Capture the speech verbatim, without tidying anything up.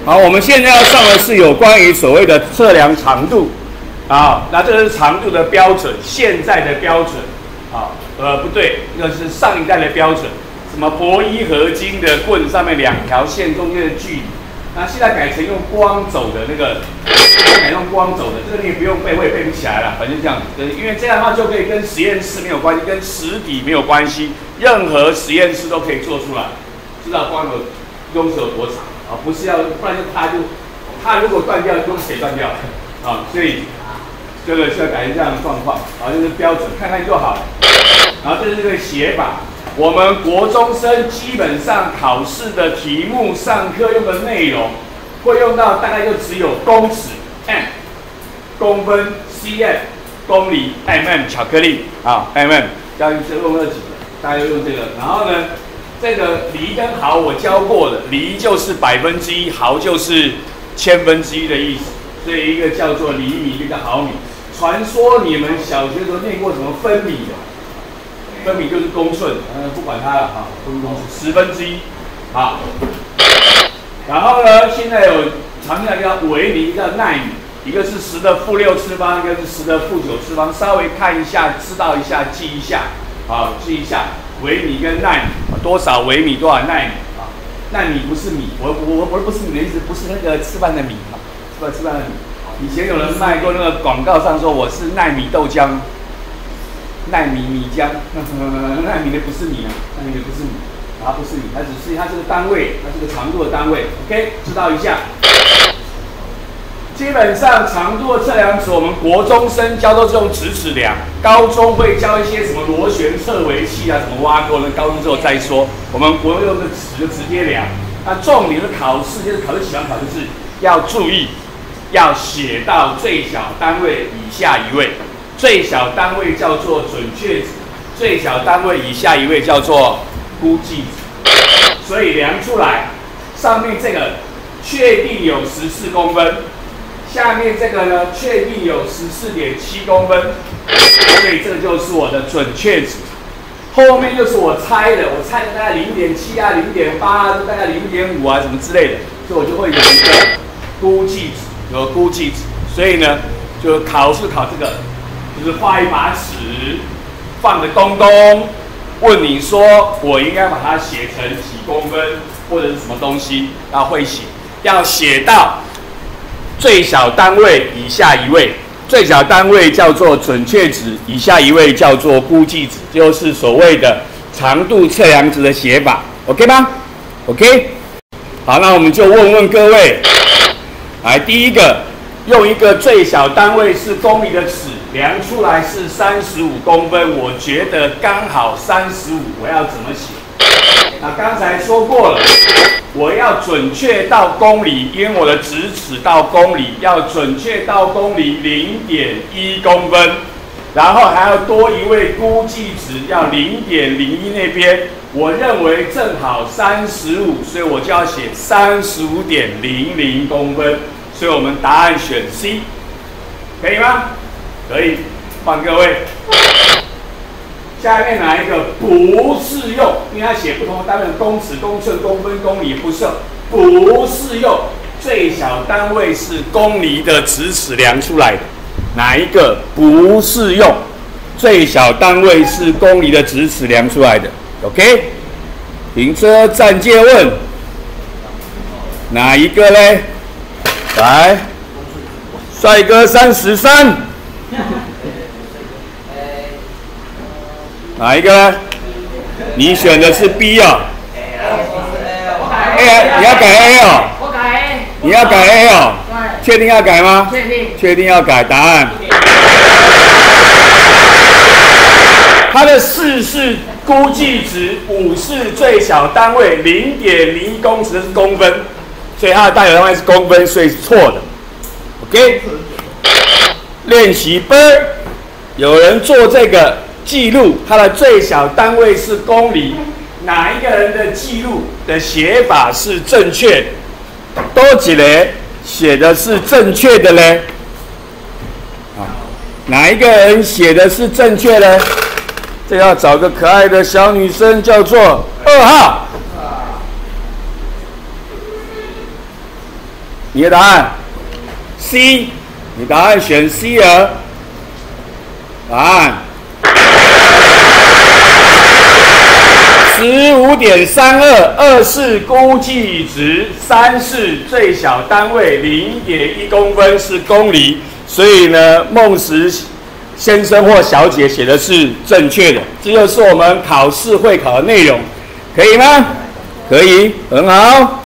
好，我们现在要上的是有关于所谓的测量长度。好，那这个是长度的标准，现在的标准。好，呃，不对，那个是上一代的标准。什么铂一合金的棍上面两条线中间的距离，那现在改成用光走的那个，改用光走的，这个你也不用背，我也背不起来了，反正这样子，因为这样的话就可以跟实验室没有关系，跟实体没有关系，任何实验室都可以做出来，知道光有用时有多长啊？不是要，不然就它就它如果断掉，用谁断掉啊？所以这个是要改成这样的状况，啊，这是标准，看看就好了。然后这是这个写法。我们国中生基本上考试的题目、上课用的内容，会用到大概就只有公尺 m、公分 cm、公里 mm、巧克力啊 mm， 大概就用这几个，大家就用这个。然后呢，这个厘跟毫我教过了，厘就是百分之一，毫就是千分之一的意思，所以一个叫做厘米，一个叫毫米。传说你们小学的时候念过什么分米的？分米就是公寸，呃，不管它了啊，不是公寸，十分之一，好。然后呢，现在有常见的叫微米，一个叫奈米，一个是十的负六次方，一个是十的负九次方，稍微看一下，知道一下，记一下，好，记一下微米跟奈米，多少微米，多少奈米啊？奈米不是米，我我我不是米的意思，不是那个吃饭的米啊，吃饭吃饭的米。以前有人卖过那个广告上说我是奈米豆浆。奈米米浆，奈米的不是米啊，奈米的不是米，它不是米，它只是它这个单位，它是个长度的单位 ，OK， 知道一下。基本上长度的测量尺，我们国中生教都是用直尺量，高中会教一些什么螺旋测微器啊，什么挖沟呢，高中之后再说。我们国中用的尺就直接量。那重点的考试就是考试喜欢考，就是要注意，要写到最小单位以下一位。最小单位叫做准确值，最小单位以下一位叫做估计值。所以量出来，上面这个确定有十四公分，下面这个呢确定有十四点七公分，所以这就是我的准确值。后面就是我猜的，我猜的大概零点七啊、零点八啊，大概零点五啊什么之类的，所以我就会有一个估计值，有估计值。所以呢，就考试考这个。就是画一把尺，放个东东，问你说我应该把它写成几公分或者是什么东西，要会写，要写到最小单位以下一位，最小单位叫做准确值，以下一位叫做估计值，就是所谓的长度测量值的写法 ，OK 吗 ？OK， 好，那我们就问问各位，来第一个，用一个最小单位是公里的尺。量出来是三十五公分，我觉得刚好三十五，我要怎么写？那刚才说过了，我要准确到公里，因为我的直尺到公里要准确到公里零点一公分，然后还要多一位估计值，要零点零一那边，我认为正好三十五，所以我就要写三十五点零零公分，所以我们答案选 C， 可以吗？可以，换各位。下面哪一个不适用？因为它写不同的单位，公尺、公寸、公分、公里不适用，不适用。最小单位是公厘的直尺量出来的，哪一个不适用？最小单位是公厘的直尺量出来的 ，OK？ 停车暂借问，哪一个嘞？来，帅哥三十三。哪一个呢？你选的是 B 哦。A， 你要改 A 哦。 我改 A。 你要改 A 哦。 对。 确定要改吗？ 确定。 确定要改，答案。它的四是估计值，五是最小单位，零点零一公尺是公分，所以它的代表单位是公分，所以是错的。OK。练习分，有人做这个。记录它的最小单位是公里，哪一个人的记录的写法是正确的？多几嘞写的是正确的嘞？啊，哪一个人写的是正确的？这要找个可爱的小女生，叫做二号。 你的答案 C， 你答案选 C 了。答案十五点三二，二是估计值，三是最小单位，零点一公分是公厘。所以呢，孟石先生或小姐写的是正确的。这就是我们考试会考的内容，可以吗？可以，很好。